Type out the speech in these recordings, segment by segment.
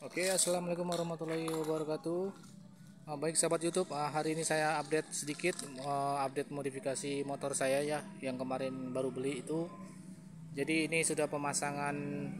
Oke, assalamualaikum warahmatullahi wabarakatuh. Baik sahabat YouTube, hari ini saya update sedikit, update modifikasi motor saya ya, yang kemarin baru beli itu. Jadi ini sudah pemasangan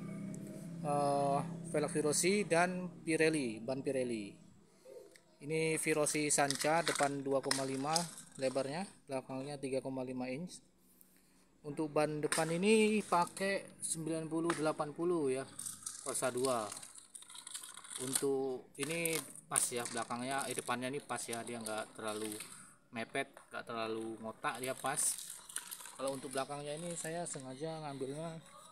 velg Virosi dan Pirelli, ban Pirelli. Ini Virosi Sanca, depan 2,5 lebarnya, belakangnya 3,5 inch. Untuk ban depan ini pakai 90-80 ya, Corsa 2. Untuk ini pas ya, belakangnya depannya ini pas ya, dia nggak terlalu mepet, nggak terlalu ngotak, dia pas. Kalau untuk belakangnya ini saya sengaja ngambilnya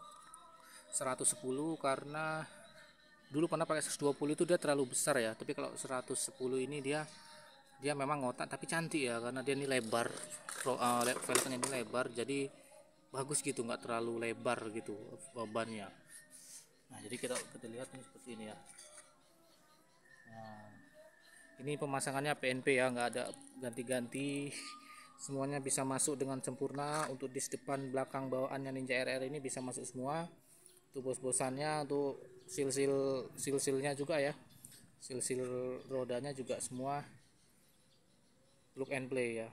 110 karena dulu pernah pakai 120 itu dia terlalu besar ya, tapi kalau 110 ini dia memang ngotak tapi cantik ya, karena dia ini lebar, velgnya ini lebar, jadi bagus gitu, nggak terlalu lebar gitu bebannya. Nah, jadi kita lihat ini seperti ini ya. Nah, ini pemasangannya PNP ya, nggak ada ganti-ganti, semuanya bisa masuk dengan sempurna. Untuk dis depan, belakang, bawaannya Ninja RR ini bisa masuk semua. Untuk bos-bosannya, untuk sil-silnya juga ya, sil-sil rodanya juga semua look and play ya,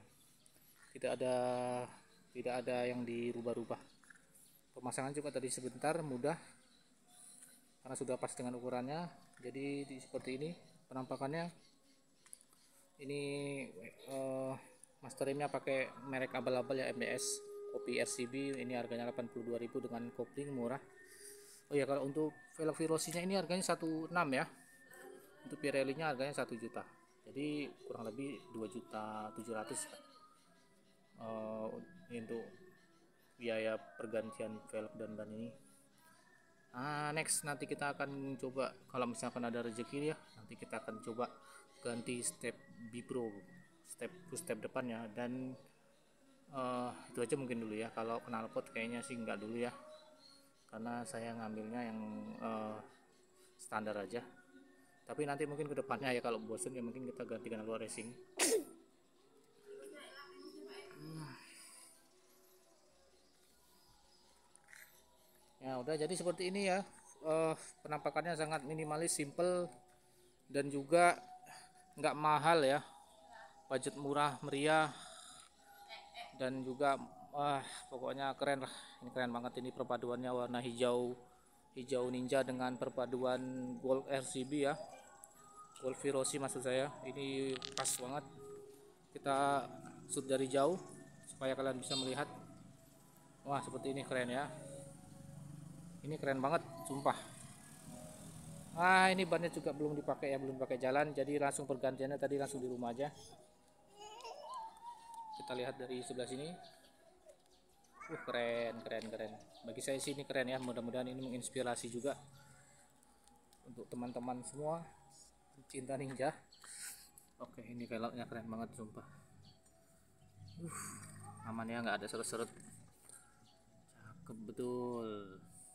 tidak ada yang dirubah-rubah. Pemasangan juga tadi sebentar, mudah karena sudah pas dengan ukurannya. Jadi seperti ini penampakannya. Ini master remnya pakai merek abal-abal ya, MDS kopi RCB. Ini harganya 82.000 dengan kopling murah. Oh ya, kalau untuk velg Virosinya ini harganya 16 ya. Untuk Pirelli nya harganya 1 juta, jadi kurang lebih 2.700.000 untuk biaya pergantian velg dan ban ini. Next nanti kita akan coba, kalau misalkan ada rezeki ya, nanti kita akan coba ganti step bipro, step depannya. Dan itu aja mungkin dulu ya. Kalau knalpot kayaknya sih enggak dulu ya, karena saya ngambilnya yang standar aja. Tapi nanti mungkin kedepannya ya, kalau bosen ya mungkin kita ganti knalpot racing. Ya udah, jadi seperti ini ya. Penampakannya sangat minimalis, simple, dan juga nggak mahal ya, budget murah meriah, dan juga pokoknya keren lah. Ini keren banget, ini perpaduannya warna hijau ninja dengan perpaduan gold RCB ya, gold Virosi maksud saya. Ini pas banget, kita shoot dari jauh supaya kalian bisa melihat. Wah, seperti ini keren ya, ini keren banget sumpah. Ini bannya juga belum dipakai ya, belum pakai jalan, jadi langsung pergantiannya tadi langsung di rumah aja. Kita lihat dari sebelah sini. Keren. Bagi saya sih ini keren ya, mudah-mudahan ini menginspirasi juga untuk teman-teman semua cinta ninja. Oke, ini velgnya keren banget sumpah. Aman ya, nggak ada seret-seret, cakep betul.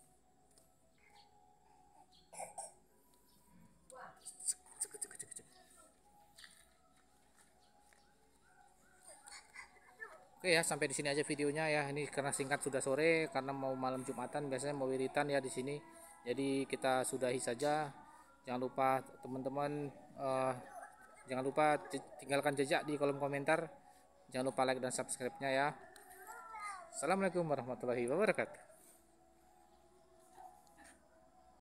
Oke ya, sampai di sini aja videonya ya. Ini karena singkat, sudah sore, karena mau malam Jumatan, biasanya mau wiritan ya di sini. Jadi kita sudahi saja. Jangan lupa teman-teman, jangan lupa tinggalkan jejak di kolom komentar. Jangan lupa like dan subscribe-nya ya. Assalamualaikum warahmatullahi wabarakatuh.